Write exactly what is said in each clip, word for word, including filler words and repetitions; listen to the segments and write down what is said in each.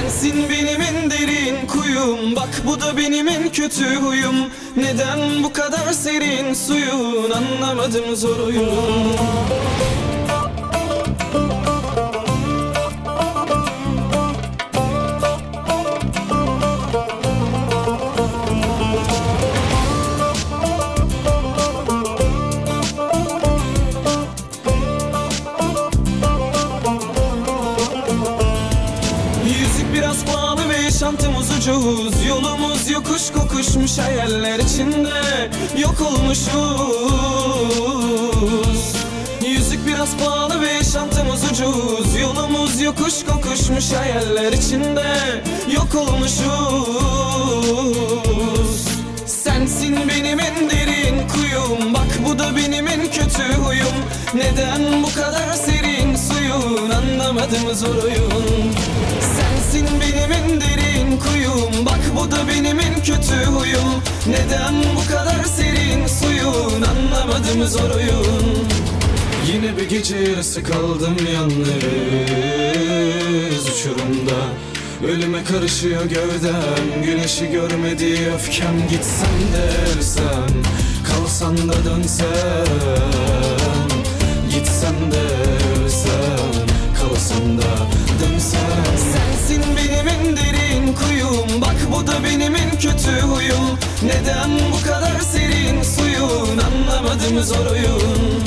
Sensin benim en derin kuyum, bak bu da benim en kötü huyum. Neden bu kadar serin suyun, anlamadım zor oyun. Biraz pahalı ve yaşantımız ucuz. Yolumuz yokuş kokuşmuş, hayaller içinde yok olmuşuz. Yüzük biraz pahalı ve yaşantımız ucuz. Yolumuz yokuş kokuşmuş, hayaller içinde yok olmuşuz. Sensin benim en derin kuyum, bak bu da benim en kötü huyum. Neden bu kadar serin suyun, anlamadım zor oyun. Sensin benim en derin kuyum, bak bu da benim en kötü huyum. Neden bu kadar serin suyun, anlamadım zor oyun. Yine bir gece yarısı kaldım yalnız uçurumda. Ölüme karışıyor gövdem, güneşi görmedi öfkem. Gitsen de ölsem, kalsan da dönsem. Gitsen de ölsem, kalsan da dönsem. Sensin benim en derin kuyum, bak bu da benim en kötü huyum. Neden bu kadar serin suyun, anlamadım zor oyun.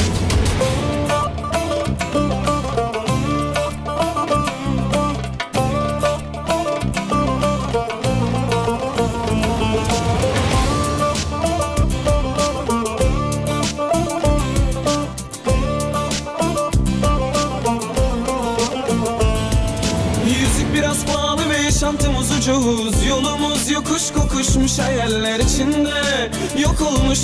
Biraz pahalı ve yaşantımız ucuz. Yolumuz yokuş kokuşmuş, hayaller içinde yok olmuşuz.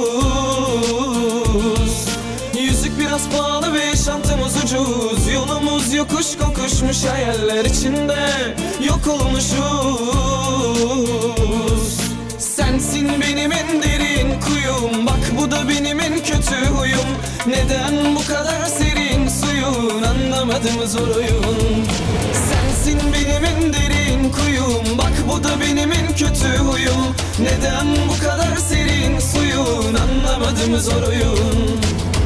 Yüzük biraz pahalı ve yaşantımız ucuz. Yolumuz yokuş kokuşmuş, hayaller içinde yok olmuşuz. Sensin benim en derin kuyum, bak bu da benim en kötü huyum. Neden bu kadar serin suyun, anlamadım zor oyun. Sensin benim en derin kuyum, bak bu da benim en kötü huyum. Neden bu kadar serin suyun, anlamadım zor oyun.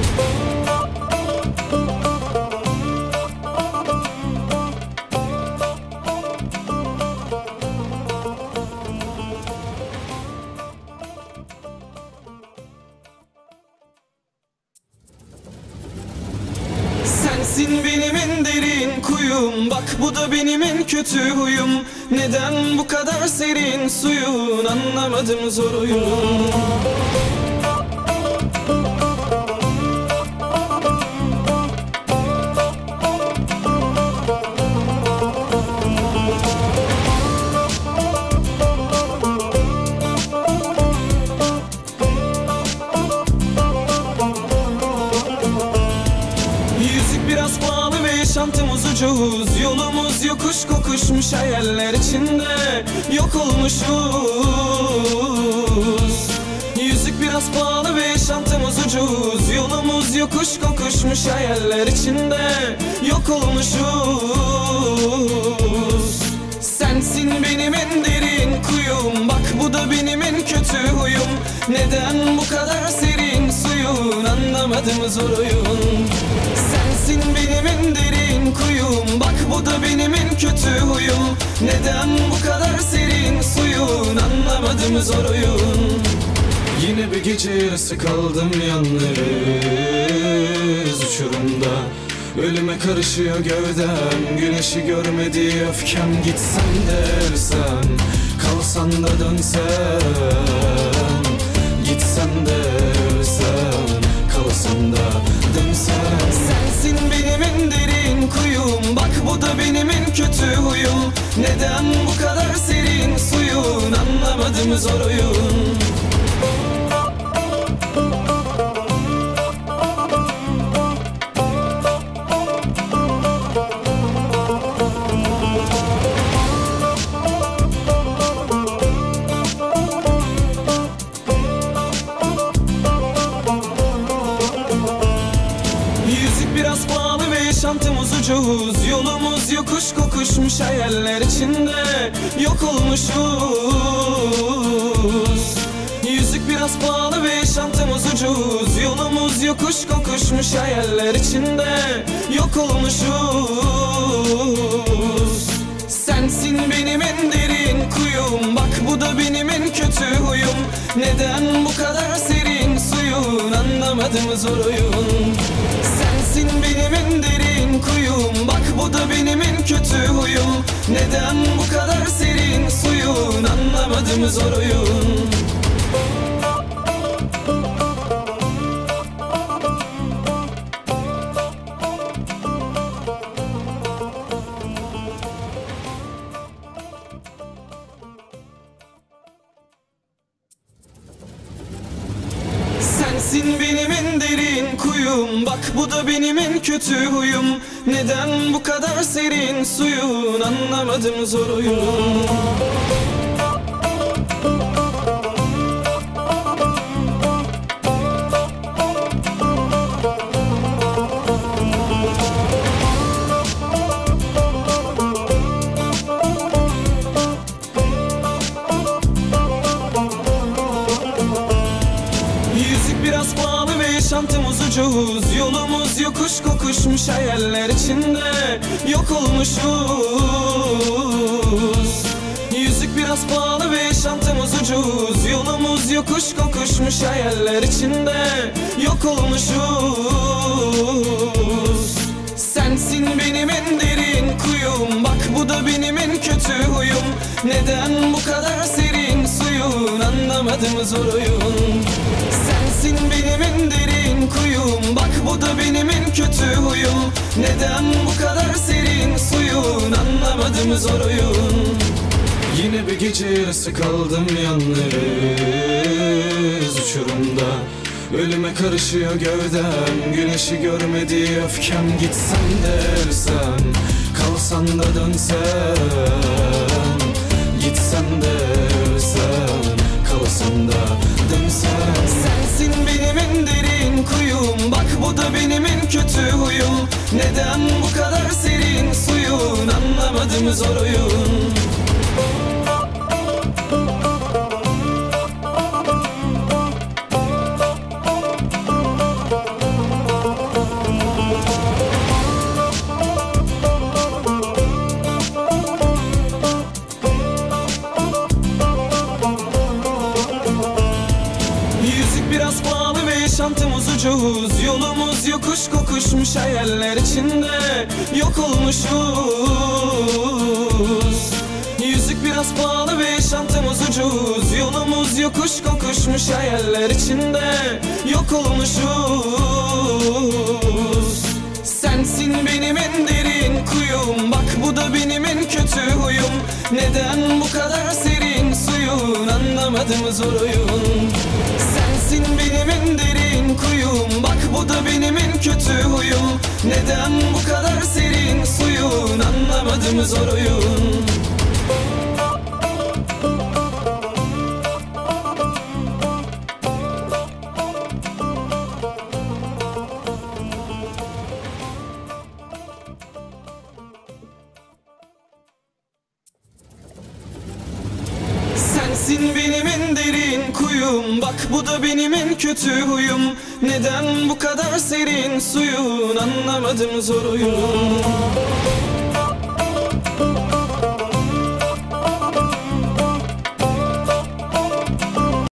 Sensin benim en derin kuyum, bak bu da benim en kötü huyum. Neden bu kadar serin suyun, anlamadım zor oyun. Biraz pahalı ve yaşantımız ucuz. Yolumuz yokuş kokuşmuş, hayaller içinde yok olmuşuz. Yüzük biraz pahalı ve yaşantımız ucuz. Yolumuz yokuş kokuşmuş, hayaller içinde yok olmuşuz. Sensin benim en derin kuyum, bak bu da benim en kötü huyum. Neden bu kadar serin suyun, anlamadım zor oyun. Sensin benim en derin kuyum, bak bu da benim en kötü huyum. Neden bu kadar serin suyun, anlamadım zor oyun. Yine bir gece yarısı kaldım yalnız uçurumda. Ölüme karışıyor gövdem, güneşi görmedi öfkem. Gitsen de ölsem, kalsan da dönsem. Gitsen de ölsem, kalsan da dönsem. Sensin benim en derin kuyum, bak bu da benim en kötü huyum. Neden bu kadar serin suyun, anlamadım zor oyun. Biraz pahalı ve yaşantımız ucuz. ucuz. Yolumuz yokuş kokuşmuş, hayaller içinde yok olmuşuz. Yüzük biraz pahalı ve yaşantımız ucuz. Yolumuz yokuş kokuşmuş, hayaller içinde yok olmuşuz. Sensin benim en derin kuyum, bak bu da benim en kötü huyum. Neden bu kadar serin suyun, anlamadım zor oyun. Sensin benim en derin kuyum, bak bu da benim en kötü huyum. Neden bu kadar serin suyun, anlamadım zor oyun. Sensin benim en derin kuyum, bak bu da benim en kötü huyum. Neden bu kadar serin suyun, anlamadım zor oyun. Biraz pahalı ve yaşantımız ucuz. Yolumuz yokuş kokuşmuş, hayaller içinde yok olmuşuz. Yüzük biraz pahalı ve yaşantımız ucuz. Yolumuz yokuş kokuşmuş, hayaller içinde yok olmuşuz. Sensin benim en derin kuyum, bak bu da benim en kötü huyum. Neden bu kadar serin suyun, anlamadım zor oyun. Sensin benim en derin kuyum, bak bu da benim en kötü huyum. Neden bu kadar serin suyun, anlamadım zor oyun. Yine bir gece yarısı kaldım yalnız uçurumda. Ölüme karışıyor gövdem, güneşi görmedi öfkem. Gitsen de ölsem, kalsan da dönsem. Gitsen de ölsem, kalsan da dönsem. Sensin benim en derin kuyum, bak bu da benim en kötü huyum. Neden bu kadar serin suyun, anlamadım zor oyun. Biraz pahalı ve yaşantımız ucuz. Yolumuz yokuş kokuşmuş, hayaller içinde yok olmuşuz. Yüzük biraz pahalı ve yaşantımız ucuz. Yolumuz yokuş kokuşmuş, hayaller içinde yok olmuşuz. Sensin benim en derin kuyum, bak bu da benim en kötü huyum. Neden bu kadar serin suyun, anlamadım zor oyun. Sensin benim en derin kuyum, bak bu da benim en kötü huyum. Neden bu kadar serin suyun, anlamadım zor oyun. Sensin benim en derin kuyum, bak bu da benim en kötü huyum. Neden bu kadar serin suyun, anlamadım zor oyun.